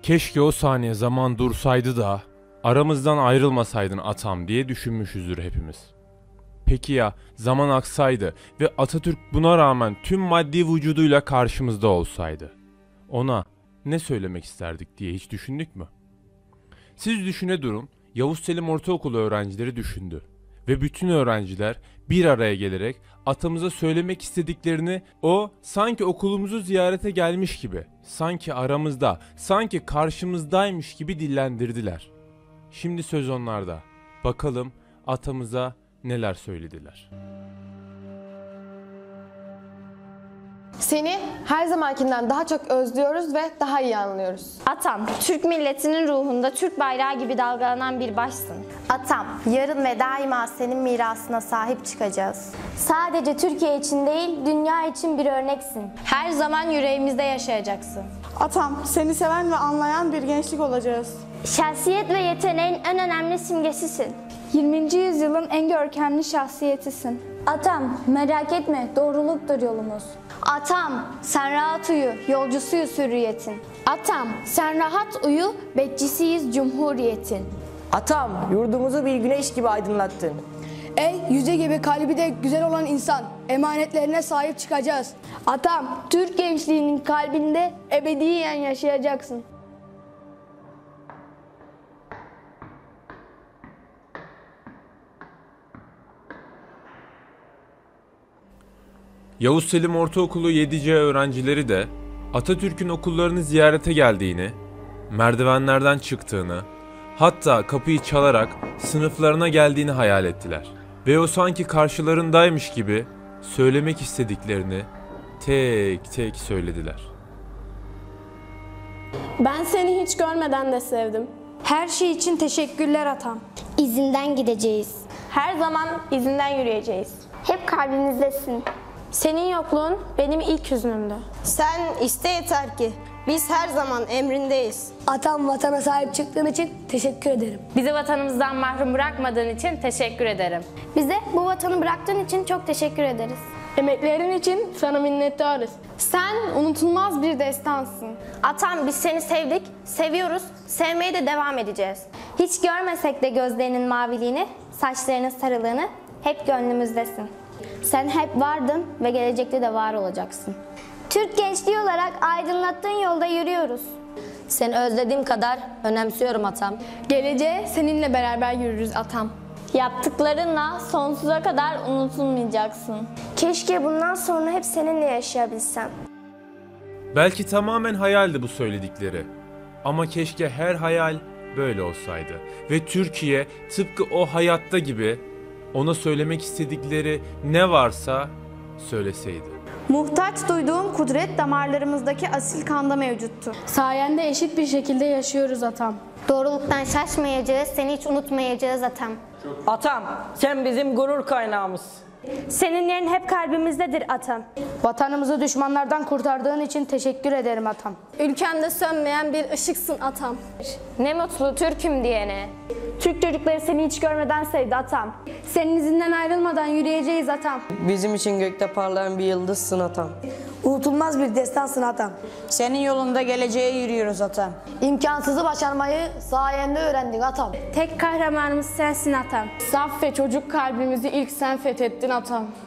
Keşke o saniye zaman dursaydı da aramızdan ayrılmasaydın atam diye düşünmüşüzdür hepimiz. Peki ya zaman aksaydı ve Atatürk buna rağmen tüm maddi vücuduyla karşımızda olsaydı? Ona ne söylemek isterdik diye hiç düşündük mü? Siz düşüne durun, Yavuz Selim Ortaokulu öğrencileri düşündü. Ve bütün öğrenciler bir araya gelerek atamıza söylemek istediklerini o sanki okulumuzu ziyarete gelmiş gibi, sanki aramızda, sanki karşımızdaymış gibi dillendirdiler. Şimdi söz onlarda. Bakalım atamıza neler söylediler. Seni her zamankinden daha çok özlüyoruz ve daha iyi anlıyoruz. Atam, Türk milletinin ruhunda Türk bayrağı gibi dalgalanan bir başsın. Atam, yarın ve daima senin mirasına sahip çıkacağız. Sadece Türkiye için değil, dünya için bir örneksin. Her zaman yüreğimizde yaşayacaksın. Atam, seni seven ve anlayan bir gençlik olacağız. Şahsiyet ve yeteneğin en önemli simgesisin. 20. yüzyılın en görkemli şahsiyetisin. Atam, merak etme, doğruluktur yolumuz. Atam, sen rahat uyu, yolcusuyuz hürriyetin. Atam, sen rahat uyu, bekçisiyiz cumhuriyetin. Atam, yurdumuzu bir güneş gibi aydınlattın. Ey yüce gibi kalbi de güzel olan insan, emanetlerine sahip çıkacağız. Atam, Türk gençliğinin kalbinde ebediyen yaşayacaksın. Yavuz Selim Ortaokulu 7C öğrencileri de Atatürk'ün okullarını ziyarete geldiğini, merdivenlerden çıktığını, hatta kapıyı çalarak sınıflarına geldiğini hayal ettiler. Ve o sanki karşılarındaymış gibi söylemek istediklerini tek tek söylediler. Ben seni hiç görmeden de sevdim. Her şey için teşekkürler atam. İzinden gideceğiz. Her zaman izinden yürüyeceğiz. Hep kalbimizdesin. Senin yokluğun benim ilk hüznümdü. Sen iste yeter ki biz her zaman emrindeyiz. Atam, vatana sahip çıktığın için teşekkür ederim. Bizi vatanımızdan mahrum bırakmadığın için teşekkür ederim. Bize bu vatanı bıraktığın için çok teşekkür ederiz. Emeklerin için sana minnettarız. Sen unutulmaz bir destansın. Atam, biz seni sevdik, seviyoruz, sevmeye de devam edeceğiz. Hiç görmesek de gözlerinin maviliğini, saçlarının sarılığını hep gönlümüzdesin. Sen hep vardın ve gelecekte de var olacaksın. Türk gençliği olarak aydınlattığın yolda yürüyoruz. Seni özlediğim kadar önemsiyorum atam. Geleceğe seninle beraber yürürüz atam. Yaptıklarınla sonsuza kadar unutulmayacaksın. Keşke bundan sonra hep seninle yaşayabilsem. Belki tamamen hayaldi bu söyledikleri. Ama keşke her hayal böyle olsaydı. Ve Türkiye tıpkı o hayatta gibi ona söylemek istedikleri ne varsa söyleseydi. Muhtaç duyduğum kudret damarlarımızdaki asil kanda mevcuttu. Sayende eşit bir şekilde yaşıyoruz atam. Doğruluktan şaşmayacağız, seni hiç unutmayacağız atam. Atam, sen bizim gurur kaynağımız. Senin yerin hep kalbimizdedir atam. Vatanımızı düşmanlardan kurtardığın için teşekkür ederim atam. Ülkemde sönmeyen bir ışıksın atam. Ne mutlu Türk'üm diyene. Türk çocukları seni hiç görmeden sevdi atam. Senin izinden ayrılmadan yürüyeceğiz atam. Bizim için gökte parlayan bir yıldızsın atam. Unutulmaz bir destansın atam. Senin yolunda geleceğe yürüyoruz atam. İmkansızı başarmayı sayende öğrendik atam. Tek kahramanımız sensin atam. Saf ve çocuk kalbimizi ilk sen fethettin atam.